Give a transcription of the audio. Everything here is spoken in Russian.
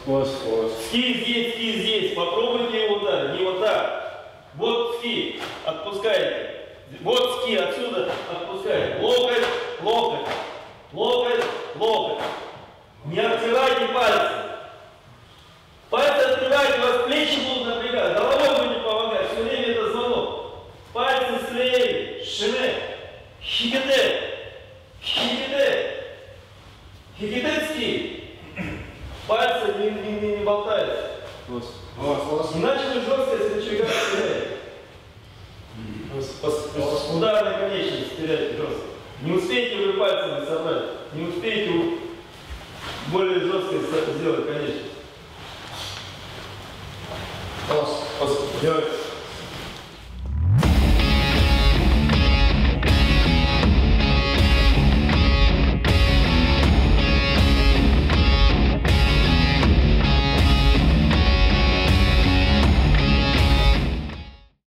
Ски здесь. Попробуйте его ударить. Не вот так. Вот ски. Отпускаете. Вот ски. Отсюда отпускаете. Локоть, локоть. Локоть, локоть. Не обтирайте пальцы. Пальцы открывайте, у вас плечи будут напрягать. Головой будете помогать. Все время это звонок. Пальцы слева. Шире. Хиките. Хиките. Хикитецкий. Пальцы не болтаются. Иначе вы жестко, если человек теряет. Ударной конечности теряете жестко. Не успеете вы пальцами собрать. Не успеете более жестко сделать конечность.